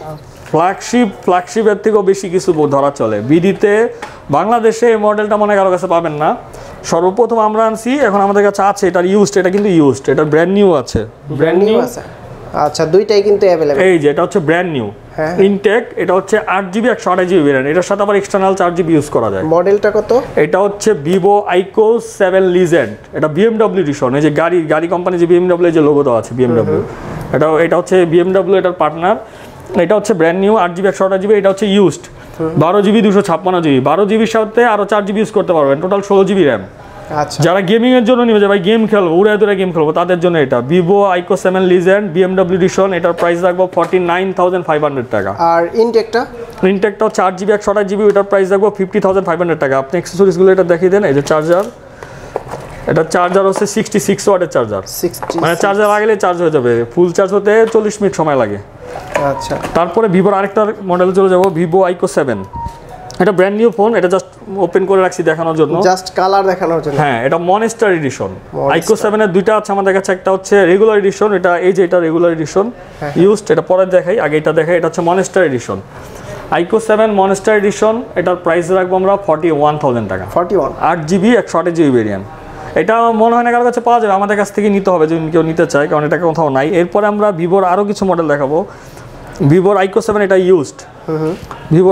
ফ্ল্যাগশিপের থেকেও বেশি কিছু ধরা চলে। বিডিতে বাংলাদেশে এই মডেলটা মনে কারো কাছে পাবেন না, সর্বপ্রথম আমরা আনছি, এখন আমাদের কাছে আছে। এটার ইউজড, এটা কিন্তু ইউজড, এটা ব্র্যান্ড নিউ আছে, ব্র্যান্ড নিউ আছে। আচ্ছা, দুইটাই কিন্তু अवेलेबल। এই যে এটা হচ্ছে ব্র্যান্ড নিউ ইনটেক, এটা হচ্ছে 8GB 128GB ভেরিয়েন্ট, এটার সাথে আবার এক্সটারনাল 4GB ইউজ করা যায়। মডেলটা কত? এটা হচ্ছে Vivo IQOS 7 Legend, এটা BMW এডিশন, এই যে গাড়ি কোম্পানি যে BMW যে লোগো দেওয়া আছে BMW, এটা হচ্ছে BMW এটার পার্টনার। এটা হচ্ছে ব্র্যান্ড নিউ 8GB 128GB, এটা হচ্ছে ইউজড 12GB 256GB, 12GBর সাথে আরো 4GB ইউজ করতে পারবেন, টোটাল 16GB RAM। আচ্ছা, যারা গেমিং এর জন্য নিবে, যে ভাই গেম খেলবো, উড়ে দূরে গেম খেলবো, তাদের জন্য এটা Vivo IQOS 7 Legend BMW edition, এটার প্রাইস রাখবো 49,500 টাকা। আর ইনটেকটা 8GB 128GB, এটার প্রাইস রাখবো 50,500 টাকা। আপনি অ্যাকসেসরিজগুলো এটা দেখিয়ে দেন। এই যে চার্জার, এটা চার্জার হচ্ছে 66 ওয়াটের চার্জার, মানে চার্জার লাগালে চার্জ হয়ে যাবে, ফুল চার্জ হতে 40 মিনিট সময় লাগে। আচ্ছা, তারপরে ভিভোর আরেকটা মডেল চলে যাবো, Vivo IQOS 7। এটা ব্র্যান্ড নিউ ফোন, এটা জাস্ট ওপেন করে রাখছি দেখানোর জন্য, জাস্ট কালার দেখানোর জন্য। হ্যাঁ, এটা মনস্টার এডিশন। IQOS 7 এর দুইটা আছে আমাদের কাছে, একটা হচ্ছে রেগুলার এডিশন, এটা এই যে এটা রেগুলার এডিশন ইউজড, এটা পরে দেখাই, আগে এটা দেখাই। এটা হচ্ছে monster edition, IQOS 7 monster edition. এটার প্রাইস রাখবো আমরা 41,000 টাকা। 41, 8GB 128GB ভেরিয়েন্ট। এটা মনে হয় না কারোর কাছে পাওয়া যাবে, আমাদের কাছ থেকে নিতে হবে যদি কেউ নিতে চায়, কারণ এটা কোথাও নাই। এরপরে আমরা ভিভোর আরও কিছু মডেল দেখাবো। ভিভোর IQOS 7 এটা ইউজড, ভিভোর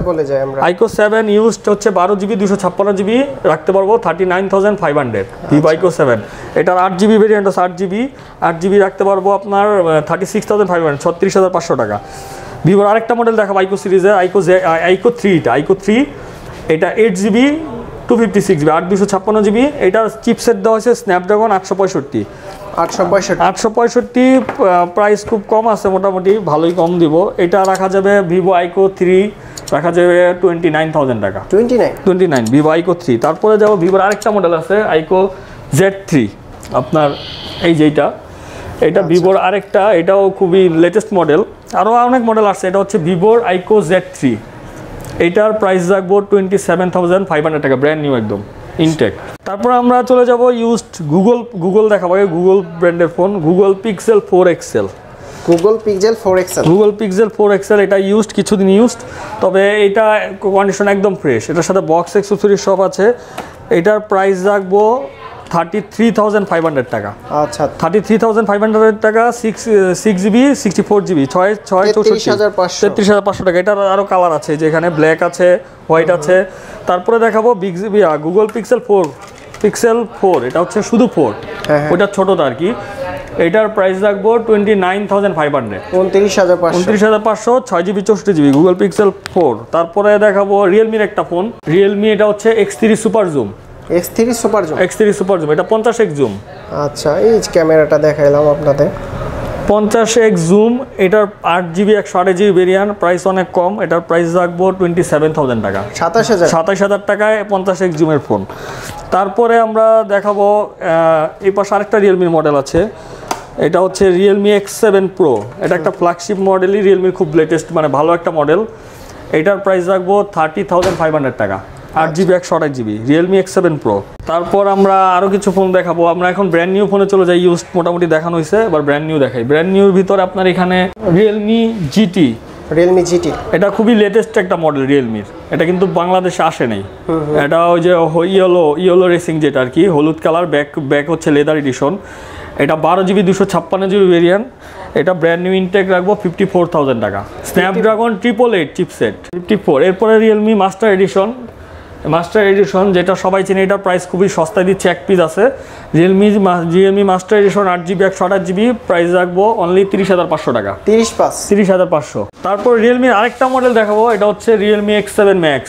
IQOS 7 ইউজড হচ্ছে 12GB 256GB, রাখতে পারবো 39,500। ভিভো IQOS 7 এটার 8GB ভেরিয়েন্ট আছে, 8GB রাখতে পারবো আপনার 36,500, 36,500 টাকা। ভিভোর আরেকটা মডেল দেখাবো IQOS সিরিজের, IQOS 3, এটা 8GB 256GB 8/256GB। এটার চিপসেট দেওয়া হয়েছে স্ন্যাপড্রাগন 865। প্রাইস খুব কম আছে, মোটামুটি ভালোই কম দিব। এটা রাখা যাবে Vivo IQOS 3, রাখা যাবে 29,000 টাকা। 29 Vivo IQOS 3। তারপরে যাবো ভিভোর আরেকটা মডেল আছে IQOS Z3, আপনার এই যেটা, এটা ভিভোর আরেকটা, এটাও খুবই লেটেস্ট মডেল, আরও অনেক মডেল আসছে। এটা হচ্ছে ভিভোর IQOS Z3, এটার প্রাইস রাখবো 27,500 টাকা, ব্র্যান্ড নিউ একদম ইনটেক। তারপর আমরা চলে যাব ইউজড গুগল দেখাবো, গুগল ব্র্যান্ডের phone, Google Pixel 4 XL। Google Pixel 4 XL. Google Pixel 4 XL এটা ইউজড, কিছুদিন ইউজড, তবে এটা কন্ডিশন একদম ফ্রেশ। এটার সাথে বক্স অ্যাকসেসরিজ সব আছে। এটার প্রাইস রাখবো 33,500 টাকা। আচ্ছা, 33,500 টাকা, 6 জিবি 64 জিবি 33,500 টাকা। এটার আরও কালার আছে, যেখানে ব্ল্যাক আছে, হোয়াইট আছে। তারপরে দেখাবো গুগল পিক্সেল 4, এটা হচ্ছে শুধু 4, ওটা ছোটোটা আর কি। এটার প্রাইস রাখবো 29,500, 29,500, 6 জিবি 64 জিবি গুগল পিক্সেল 4। তারপরে দেখাবো রিয়েলমির একটা ফোন, রিয়েলমি, এটা হচ্ছে X3 super zoom. X3 super zoom, এটা 50x জুম। আচ্ছা, এই ক্যামেরাটা দেখাইলাম আপনাদের, 50x জুম। এটার 8 জিবি 128 জিবি ভেরিয়েন্ট, প্রাইস অনেক কম। এটার প্রাইস রাখবো 27,000 টাকা, 27,000 টাকায় 50x জুমের ফোন। তারপরে আমরা দেখাবো এই পাশে আরেকটা রিয়েলমির মডেল আছে, এটা হচ্ছে রিয়েলমি X7 Pro। এটা একটা ফ্ল্যাগশিপ মডেলই, রিয়েলমির খুব লেটেস্ট, মানে ভালো একটা মডেল। এটার প্রাইস রাখবো 30,500 টাকা, 8 GB 128 GB Realme X7 Pro। তারপর আমরা আরও কিছু ফোন দেখাবো। আমরা এখন ব্র্যান্ড নিউ ফোনে চলে যাই, ইউজড মোটামুটি দেখানো হয়েছে, এবার ব্র্যান্ড নিউ দেখাই। ব্র্যান্ড নিউর ভিতরে আপনার এখানে রিয়েলমি GT, এটা খুবই লেটেস্ট একটা মডেল রিয়েলমির। এটা কিন্তু বাংলাদেশে আসে নাই। এটা ওই যে ইয়েলো রেসিং, যেটা আর কি হলুদ কালার, ব্যাক হচ্ছে লেদার এডিশন। এটা 12 জিবি 256 জিবি ভেরিয়েন্ট। এটা ব্র্যান্ড নিউ ইনটেক রাখবো 54,000 টাকা, স্ন্যাপড্রাগন 888 চিপসেট 54। এরপরে রিয়েলমি মাস্টার এডিশন, যেটা সবাই চেনে। এটার প্রাইস খুবই সস্তায় দিচ্ছে, এক পিস আছে। Realme master edition 8 GB 128 GB, price রাখবো অনলি 30,500 টাকা, 30,500। তারপর রিয়েলমির আরেকটা মডেল দেখাবো, এটা হচ্ছে Realme X7 Max,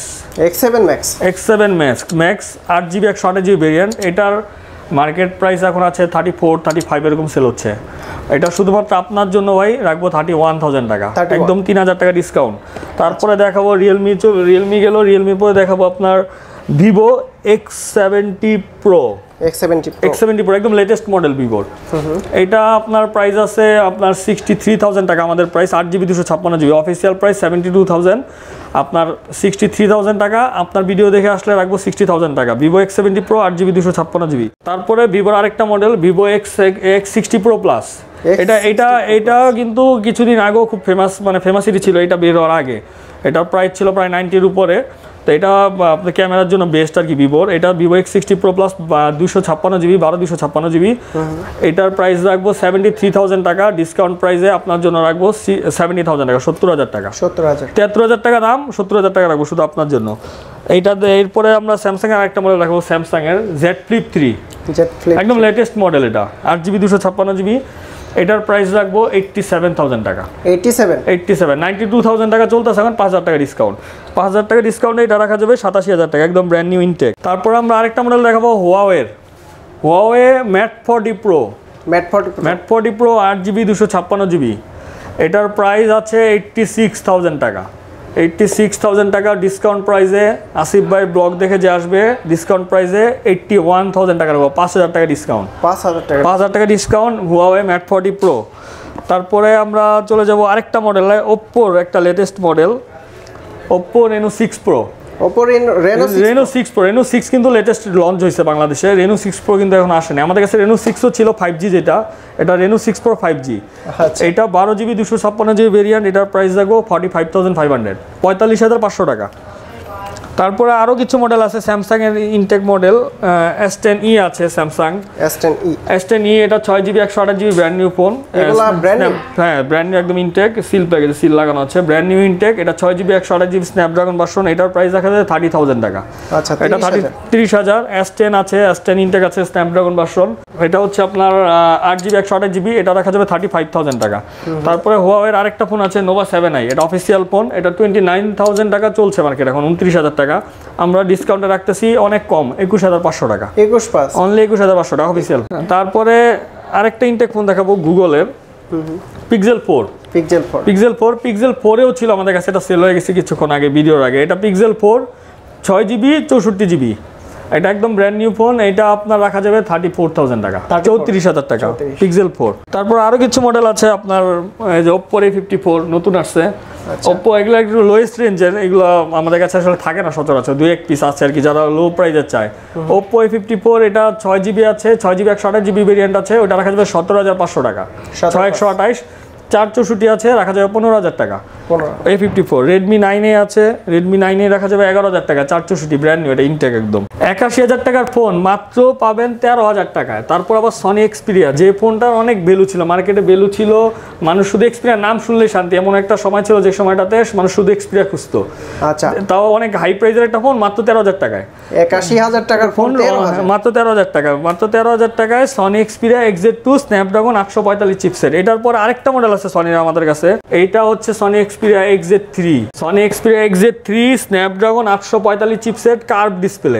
8 GB 128 GB variant. এটার মার্কেট প্রাইস এখন আছে 34-35 এরকম সেল হচ্ছে। এটা শুধুমাত্র আপনার জন্য ভাই রাখবো 31,000 টাকা, একদম 3,000 টাকা ডিসকাউন্ট। তারপরে দেখাবো রিয়েলমি গেল, রিয়েলমি পরে দেখাবো আপনার ভিভো X70 Pro, একদম লেটেস্ট মডেল ভিভোর। এটা আপনার প্রাইস আছে আপনার 63,000 টাকা, আমাদের price 8 GB 256 GB, official price 72,000, আপনার 63,000 টাকা। আপনার ভিডিও দেখে আসলে রাখবো 60,000 টাকা, Vivo X70 Pro 8 GB 256 GB. তারপরে ভিভোর আরেকটা model Vivo X60 Pro Plus। এটা কিন্তু কিছুদিন আগেও খুব ফেমাসিটি ছিল, এটা বের হওয়ার আগে। এটার প্রাইস ছিল প্রায় 90-র উপরে। তো এটা আপনার ক্যামেরার জন্য বেস্ট আর কি ভিভোর। এটা Vivo X60 Pro Plus 256 GB, 256 GB. এটার প্রাইস রাখবো 73,000 টাকা, ডিসকাউন্ট প্রাইসে আপনার জন্য রাখবো 70,000 টাকা, 70,000 টাকা, 73,000 টাকা দাম, 70,000 টাকা রাখবো শুধু আপনার জন্য। এরপরে আমরা স্যামসাংয়ের আরেকটা মডেল রাখবো, স্যামসাংয়ের Z Flip 3, একদম লেটেস্ট মডেল। এটা 8 জিবি 256 জিবি। এটার প্রাইস রাখবো 87,000 টাকা, 92,000 টাকা চলতেছে এখন, 5,000 টাকা ডিসকাউন্ট, 5,000 টাকা ডিসকাউন্টে এটা রাখা যাবে 87,000 টাকা, একদম ব্র্যান্ড নিউ ইনটেক। তারপর আমরা আরেকটা মডেল দেখাবো Huawei Mate 40 Pro 8 GB 256 GB. এটার প্রাইস আছে 86,000 টাকা, 86,000 টাকা ডিসকাউন্ট প্রাইসে। আসিফ ভাই ব্লগ দেখে যে আসবে ডিসকাউন্ট প্রাইসে 81,000 টাকা রাখবো, 5,000 টাকা ডিসকাউন্ট, 5,000 টাকা ডিসকাউন্ট হুয়াওয়ে Mate 40 Pro। তারপরে আমরা চলে যাব আরেকটা মডেল, ওপ্পোর একটা latest model, Oppo Reno 6 Pro। Reno 6 কিন্তু লেটেস্ট লঞ্চ হয়েছে বাংলাদেশে। Reno 6 Pro কিন্তু এখন আসেনি আমাদের কাছে। Reno 6ও ছিল 5G, এটা Reno 6 Pro 5G। এটা 12 জিবি 256 জিবি ভেরিয়েন্ট। এটার প্রাইস রাখবো 45,500, 45,500 টাকা। তারপরে আরও কিছু মডেল আছে স্যামসাংয়ের ইনটেক মডেল, S10e আছে স্যামসাং S10e। এটা 6 GB 128 GB brand new phone, হ্যাঁ ব্র্যান্ড নিউ একদম ইনটেক, সিল প্যাকেজে সিল লাগানো আছে, ব্র্যান্ড নিউ ইনটেক। এটা 6 জিবি 128 জিবি স্ন্যাপড্রাগন ভার্সন। এটার প্রাইস রাখা যায় 30,000 টাকা, এটা 30,000। S10 আছে, S10 ইনটেক আছে স্ন্যাপড্রাগন ভার্সন। এটা হচ্ছে আপনার 8 জিবি 128 জিবি, এটা রাখা যাবে 35,000 টাকা। তারপরে হুয়াওয়ের আরেকটা ফোন আছে Nova 7i, এটা অফিসিয়াল ফোন। এটা 29,000 টাকা চলছে মার্কেট এখন, 29,000 টাকা। আমরা ডিসকাউন্টে রাখতেছি অনেক কম, 21,500 টাকা, অনলি 21,500 টাকা অফিসিয়াল। তারপরে আরেকটা ইনটেক ফোন দেখাবো গুগলের Pixel 4এও ছিল আমাদের কাছে, এটা সেল হয়ে গেছে কিছুক্ষণ আগে ভিডিওর আগে। এটা Pixel 4 6 জিবি 64 জিবি, এটা একদম ব্র্যান্ড নিউ ফোন। এটা আপনার রাখা যাবে 34,000 টাকা, 34,000 টাকা Pixel 4। তারপর আরও কিছু মডেল আছে আপনার, এই যে Oppo A54 নতুন আসছে। Oppo এগুলো একটু লোয়েস্ট রেঞ্জের, এগুলো আমাদের কাছে আসলে থাকে না সচরাচর, 2-1 পিস আছে আর কি যারা লো প্রাইজের চায়। Oppo A54 এটা 6 জিবি আছে, 6 জিবি 128 জিবি ভেরিয়েন্ট আছে, ওটা রাখা যাবে 17,500 টাকা, 6128। 464 আছে, রাখা যাবে 15,000 টাকা। A54 Redmi 9A আছে, Redmi 9A রাখা যাবে 11,000 টাকা, 464 ব্র্যান্ড নিউ, এটা ইনটেক একদম। 81,000 টাকার ফোন মাত্র পাবেন 13,000 টাকায়। তারপর আবার সনি এক্সপিরিয়া, যে ফোনটার অনেক ভ্যালু ছিল, মার্কেটে ভ্যালু ছিল, মানুষ শুধু এক্সপিরিয়া নাম শুনলেই শান্তি, এমন একটা সময় ছিল যে সময়টাতে মানুষ শুধু এক্সপিরিয়া খুঁজতো। আচ্ছা, তাও অনেক হাই প্রাইসের একটা ফোন মাত্র 13,000 টাকায়। 81,000 টাকার ফোন মাত্র 13,000 টাকা, মাত্র 13,000 টাকায় Sony Xperia XZ2 Snapdragon 845 chipset. এটার পর আরেকটা মডেল আছে সনির আমাদের কাছে, এইটা হচ্ছে Sony Xperia XZ3। Sony Xperia XZ3 Snapdragon 845 chipset, curve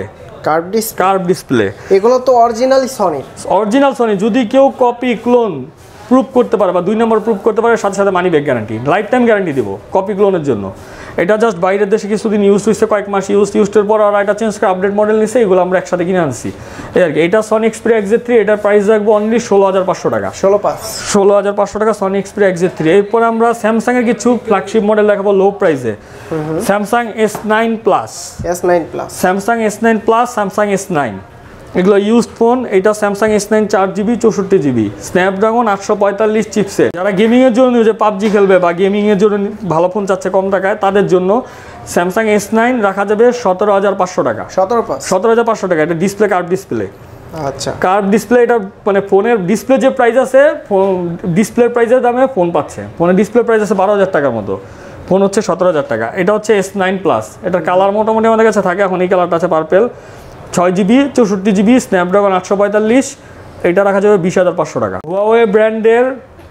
display. এগুলো তো অরিজিনালি অরিজিনাল সনি। যদি কেউ কপি ক্লোন প্রুফ করতে পারে বা 2 নম্বর প্রুফ করতে পারে, সাথে সাথে money back guarantee, lifetime guarantee দিব কপি ক্লোনের জন্য। এটা জাস্ট বাইরের দেশে কিছুদিন ইউজ হয়েছে, কয়েক মাস ইউজের পর আর এটা চেঞ্জ করে আপডেট মডেল নিছে, এগুলো আমরা একসাথে কিনে আনছি এই আর কি। এটা সনি এক্সপিরিয়া XZ3, এটার প্রাইস রাখবো অনলি 16,500 টাকা। 16,500 টাকা সনি এক্সপিরিয়া XZ3। এরপর আমরা স্যামসাং এর কিছু ফ্ল্যাগশিপ মডেল দেখাবো লো প্রাইসে। Samsung S9 plus, Samsung S9 plus, Samsung S9, এগুলো ইউজড ফোন। এটা Samsung S9 4GB 64GB Snapdragon 845 chipset. যারা গেমিংয়ের জন্য যে পাবজি খেলবে বা গেমিংয়ের জন্য ভালো ফোন চাচ্ছে কম টাকায়, তাদের জন্য স্যামসাং S9 রাখা যাবে 17,500 টাকা। 17,500 টাকা। এটা ডিসপ্লে, কার্ভ ডিসপ্লে। আচ্ছা, কার্ভ ডিসপ্লে। এটা মানে ফোনের ডিসপ্লে যে প্রাইস আছে, ডিসপ্লের প্রাইসের দামে ফোন পাচ্ছে। ফোনের ডিসপ্লে প্রাইস আছে 12,000 টাকার মতো, ফোন হচ্ছে 17,000 টাকা। এটা হচ্ছে S9 প্লাস। এটার কালার মোটামুটি আমাদের কাছে থাকে, এখন এই কালারটা আছে পার্পেল, 6GB 64GB স্ন্যাপড্রাগন 845, এটা রাখা যাবে 20,500 টাকা। হুয়াওয়ে ব্র্যান্ডের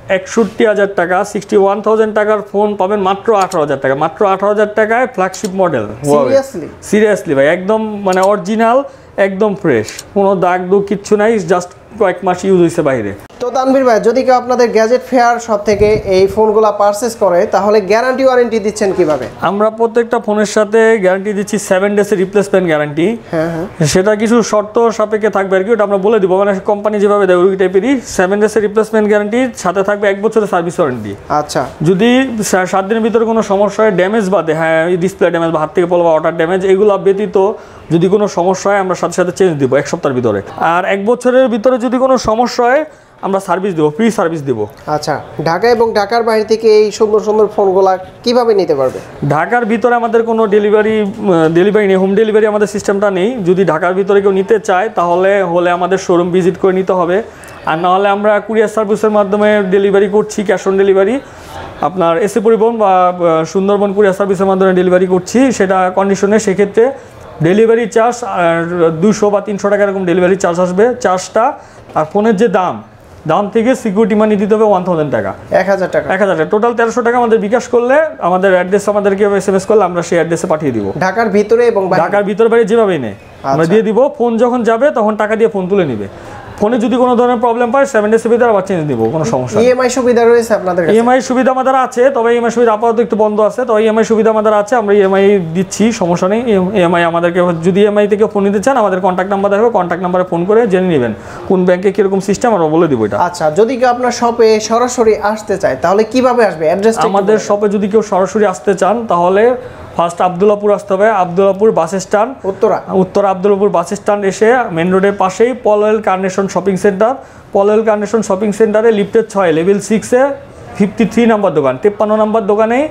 61,000 টাকা, 61,000 টাকার ফোন পাবেন মাত্র 18,000 টাকা। মাত্র 18,000 টাকায় ফ্ল্যাগশিপ মডেল। সিরিয়াসলি ভাই, একদম মানে অরিজিনাল, একদম ফ্রেশ, কোনো দাগ দুগ কিচ্ছু নাই, জাস্ট কয়েক মাস ইউজ হয়েছে বাইরে। তো তানভীর ভাই, যদি কেউ আপনাদের গ্যাজেট ফেয়ার শপ থেকে এই ফোনগুলো পারচেজ করে, তাহলে গ্যারান্টি ওয়ারেন্টি দিচ্ছেন কিভাবে? আমরা প্রত্যেকটা ফোনের সাথে গ্যারান্টি দিচ্ছি 7 ডেজের রিপ্লেসমেন্ট গ্যারান্টি। সেটা কিছু শর্ত সাপেক্ষে থাকবে আর কি, ওটা আমরা বলে দিব, মানে কোম্পানি যেভাবে দেয় ওই টাইপেরই। 7 ডেজের রিপ্লেসমেন্ট গ্যারান্টি, সাথে থাকবে 1 বছরের সার্ভিস ওয়ারেন্টি। আচ্ছা, যদি 7 দিনের ভিতরে কোনো সমস্যা হয়, ড্যামেজ বাদে, হ্যাঁ ডিসপ্লে ড্যামেজ বা হাত থেকে পড়া বা ওয়াটার ড্যামেজ, এগুলো ব্যতীত যদি কোনো সমস্যা হয় আমরা সাথে সাথে চেঞ্জ দিব 1 সপ্তাহের ভিতরে। আর 1 বছরের ভিতরে যদি কোনো সমস্যা হয় আমরা সার্ভিস দেবো, ফ্রি সার্ভিস দেবো। আচ্ছা, ঢাকা এবং ঢাকার বাইরে থেকে এই সুন্দর সুন্দর ফোনগুলা কিভাবে নিতে পারবে? ঢাকার ভিতরে আমাদের কোনো ডেলিভারি নেই, হোম ডেলিভারি আমাদের সিস্টেমটা নেই। যদি ঢাকার ভিতরে কেউ নিতে চায় তাহলে আমাদের শোরুম ভিজিট করে নিতে হবে, আর নাহলে আমরা কুরিয়ার সার্ভিসের মাধ্যমে ডেলিভারি করছি, ক্যাশ অন ডেলিভারি। আপনার এসে পরিবহন বা সুন্দরবন কুরিয়ার সার্ভিসের মাধ্যমে ডেলিভারি করছি, সেটা কন্ডিশনে। সেক্ষেত্রে ডেলিভারি চার্জ 200 বা 300 টাকা এরকম ডেলিভারি চার্জ আসবে, চার্জটা। আর ফোনের যে দাম থেকে সিকিউরিটি মানি দিতে হবে 1,000 টাকা, 1,000 টাকা, টোটাল 1300 টাকা আমাদের বিকাশ করলে, আমাদের অ্যাড্রেস আমাদেরকে SMS করলে আমরা সেই অ্যাড্রেসে পাঠিয়ে দিব। ঢাকার ভিতরে এবং ঢাকার ভিতরে বাইরে যেভাবেই নেই আমরা দিয়ে দিব। ফোন যখন যাবে তখন টাকা দিয়ে ফোন তুলে নিবে। ফোনে যদি কোনো ধরনের প্রবলেম পায় 7 ডেজের ভিতরে আবার চেঞ্জ দিব, কোনো সমস্যা নেই। ইএমআই সুবিধা রয়েছে আপনাদের কাছে? ইএমআই সুবিধা আমাদের আছে, তবে ইএমআই সুবিধা আপাতত একটু বন্ধ আছে। তো ইএমআই সুবিধা আমাদের আছে, আমরা ইএমআই দিচ্ছি, সমস্যা নেই। ইএমআই আমাদেরকে, যদি ইএমআই থেকে ফোন নিতে চান আমাদের কন্ট্যাক্ট নাম্বার দেখাবে, কন্ট্যাক্ট নাম্বারে ফোন করে জেনে নেবেন কোন ব্যাংকে কীরকম সিস্টেম, আমরা বলে দিব এটা। আচ্ছা, যদি কেউ আপনার শপে সরাসরি আসতে চায় তাহলে কিভাবে আসবে? অ্যাড্রেস আমাদের শপে যদি কেউ সরাসরি আসতে চান তাহলে ফার্স্ট আব্দুল্লাপুর আসতে হবে। Abdullapur bus stand, Uttara Abdullapur bus stand এসে মেন রোডের পাশেই Polwel carnation shopping centre, Polwel carnation shopping সেন্টারে লিফটের 6 লেভেল 6-এ 53 নম্বর দোকান, 53 নম্বর দোকানেই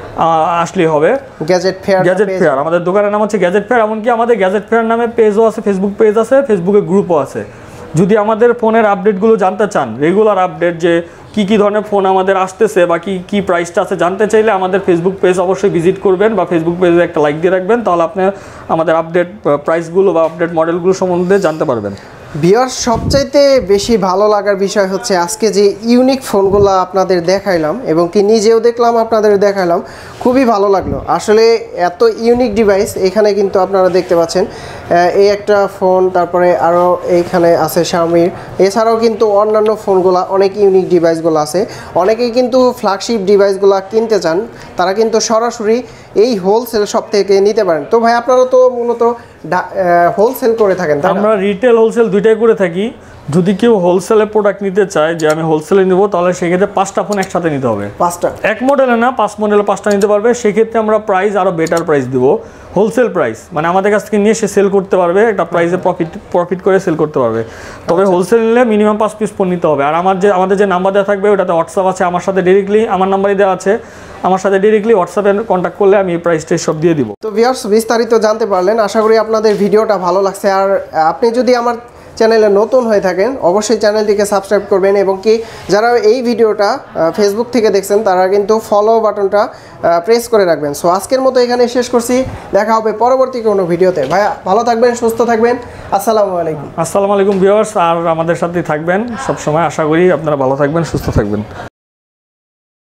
আসলেই হবে। গ্যাজেট ফেয়ার, আমাদের দোকানের নাম হচ্ছে গ্যাজেট ফেয়ার। এমনকি আমাদের গ্যাজেট ফেয়ার নামে পেজও আছে, ফেসবুক পেজ আছে, ফেসবুকে গ্রুপও আছে। যদি আমাদের ফোনের আপডেটগুলো জানতে চান, রেগুলার আপডেট, যে কি ধরনের ফোন আমাদের আসতেছে বা কি প্রাইসটা আছে জানতে চাইলে আমাদের ফেসবুক পেজ অবশ্যই ভিজিট করবেন বা ফেসবুক পেজে একটা লাইক দিয়ে রাখবেন, তাহলে আপনি আমাদের আপডেট প্রাইসগুলো বা আপডেট মডেলগুলো সম্বন্ধে জানতে পারবেন। ভিউয়ার্স, সবচাইতে বেশি ভালো লাগার বিষয় হচ্ছে আজকে যে ইউনিক ফোনগুলো আপনাদের দেখাইলাম এবং কি নিজেও দেখলাম, আপনাদের দেখাইলাম, খুবই ভালো লাগলো। আসলে এত ইউনিক ডিভাইস এখানে কিন্তু আপনারা দেখতে পাচ্ছেন, এই একটা ফোন, তারপরে আরও এইখানে আছে শাওমির, এছাড়াও কিন্তু অন্যান্য ফোনগুলো অনেক ইউনিক ডিভাইসগুলো আছে। অনেকেই কিন্তু ফ্ল্যাগশিপ ডিভাইসগুলো কিনতে চান, তারা কিন্তু সরাসরি এই হোলসেল শপ থেকে নিতে পারেন। তো ভাই আপনারা তো মূলত হোলসেল করে থাকেন, তাই না? আমরা রিটেল হোলসেল দুইটাই করে থাকি। যদি কেউ হোলসেলে প্রোডাক্ট নিতে চায় যে আমি হোলসেলে নেব, তাহলে সেক্ষেত্রে 5টা ফোন একসাথে নিতে হবে। 5টা এক মডেলে না, 5 মডেলে 5টা নিতে পারবে। সেক্ষেত্রে আমরা প্রাইস আরও বেটার প্রাইস দিব, হোলসেল প্রাইস, মানে আমাদের কাছ থেকে নিয়ে সে সেল করতে পারবে, একটা প্রাইসে প্রফিট করে সেল করতে পারবে। তবে হোলসেল নিলে মিনিমাম 5 পিস ফোন নিতে হবে। আর আমাদের যে নাম্বার দেওয়া থাকবে ওটাতে হোয়াটসঅ্যাপ আছে, আমার সাথে ডিরেক্টলি আমার নাম্বারই দেওয়া আছে, আমার সাথে ডিরেক্টলি হোয়াটসঅ্যাপে কন্ট্যাক্ট করলে আমি এই প্রাইসটা সব দিয়ে দিব। তো ভিউয়ার্স বিস্তারিত জানতে পারলেন, আশা করি আপনাদের ভিডিওটা ভালো লাগছে। আর আপনি যদি আমার চ্যানেলে নতুন হয়ে থাকেন অবশ্যই চ্যানেলটিকে সাবস্ক্রাইব করবেন, এবং কি যারা এই ভিডিওটা ফেসবুক থেকে দেখছেন তারা কিন্তু ফলো বাটনটা প্রেস করে রাখবেন। সো আজকের মতো এখানে শেষ করছি, দেখা হবে পরবর্তী কোনো ভিডিওতে। ভাইয়া ভালো থাকবেন, সুস্থ থাকবেন, আসসালামু আলাইকুম। আসসালামু আলাইকুম ভিউয়ার্স, আর আমাদের সাথেই থাকবেন সবসময়। আশা করি আপনারা ভালো থাকবেন, সুস্থ থাকবেন।